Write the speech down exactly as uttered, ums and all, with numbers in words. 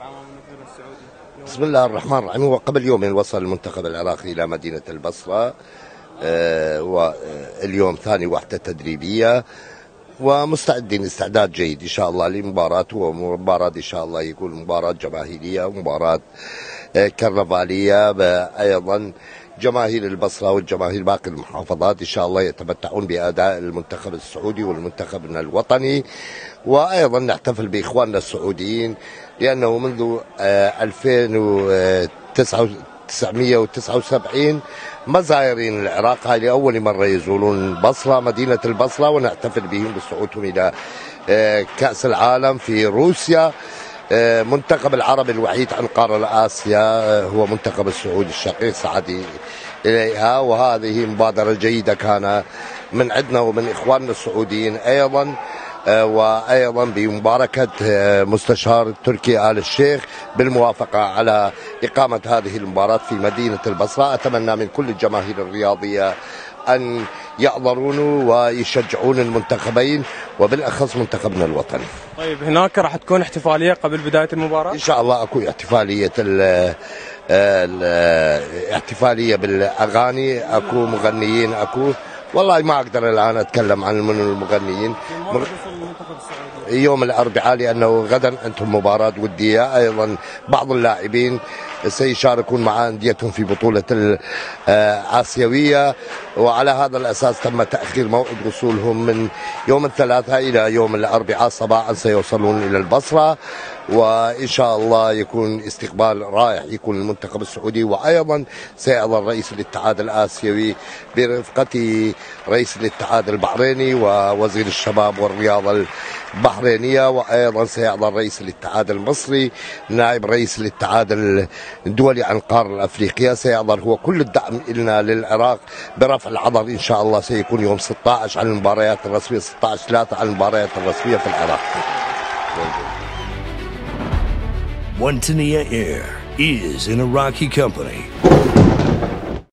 بسم الله الرحمن الرحيم. وقبل يومين وصل المنتخب العراقي إلى مدينة البصرة، آه واليوم ثاني وحدة تدريبية، ومستعدين استعداد جيد إن شاء الله لمباراة، ومباراة إن شاء الله يكون مباراة جماهيرية ومباراة آه كرنفالية. أيضا جماهير البصرة والجماهير باقي المحافظات إن شاء الله يتمتعون بأداء المنتخب السعودي والمنتخب الوطني. وأيضا نحتفل بإخواننا السعوديين، لأنه منذ ألفين وتسعمئة وتسعة وسبعين مزايرين العراق هاي لأول مرة يزورون البصرة، مدينة البصرة، ونحتفل بهم بصعودهم إلى كأس العالم في روسيا. منتخب العرب الوحيد عن قارة آسيا هو منتخب السعودي الشقيق، سعدي إليها، وهذه مبادرة جيدة كان من عندنا ومن إخواننا السعوديين أيضا، وأيضا بمباركة مستشار تركي آل الشيخ بالموافقة على إقامة هذه المباراة في مدينة البصرة. أتمنى من كل الجماهير الرياضية أن يحضرون ويشجعون المنتخبين، وبالأخص منتخبنا الوطني. طيب هناك راح تكون احتفالية قبل بداية المباراة؟ إن شاء الله أكو احتفالية الاحتفالية بالأغاني، أكو مغنيين، أكو والله ما أقدر الآن أتكلم عن من المغنيين. يوم الأربعاء، لأنه غدا عندهم مباراة ودية. أيضا بعض اللاعبين سيشاركون مع أنديتهم في بطولة الآسيوية، وعلى هذا الأساس تم تأخير موعد وصولهم من يوم الثلاثاء إلى يوم الأربعاء صباحا، سيوصلون إلى البصرة، وإن شاء الله يكون استقبال رائع يكون المنتخب السعودي. وأيضا سيحضر رئيس الاتحاد الآسيوي برفقة رئيس الاتحاد البحريني ووزير الشباب والرياضة البحرينية، وأيضا سيحضر رئيس الاتحاد المصري، نائب رئيس الاتحاد الدولي عن القارة الأفريقية سيحضر هو. كل الدعم لنا للعراق برفع الحظر إن شاء الله سيكون يوم ستة عشر على المباريات الرسمية، ستة عشر ثلاثة على المباريات الرسمية في العراق. One Tania Air is an Iraqi company